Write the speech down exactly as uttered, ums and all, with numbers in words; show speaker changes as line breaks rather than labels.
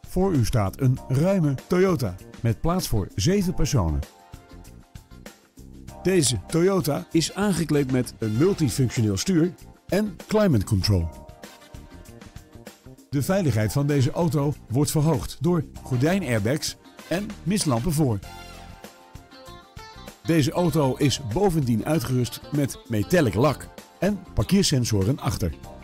Voor u staat een ruime Toyota met plaats voor zeven personen. Deze Toyota is aangekleed met een multifunctioneel stuur en climate control. De veiligheid van deze auto wordt verhoogd door gordijnairbags en mistlampen voor. Deze auto is bovendien uitgerust met metallic lak en parkeersensoren achter.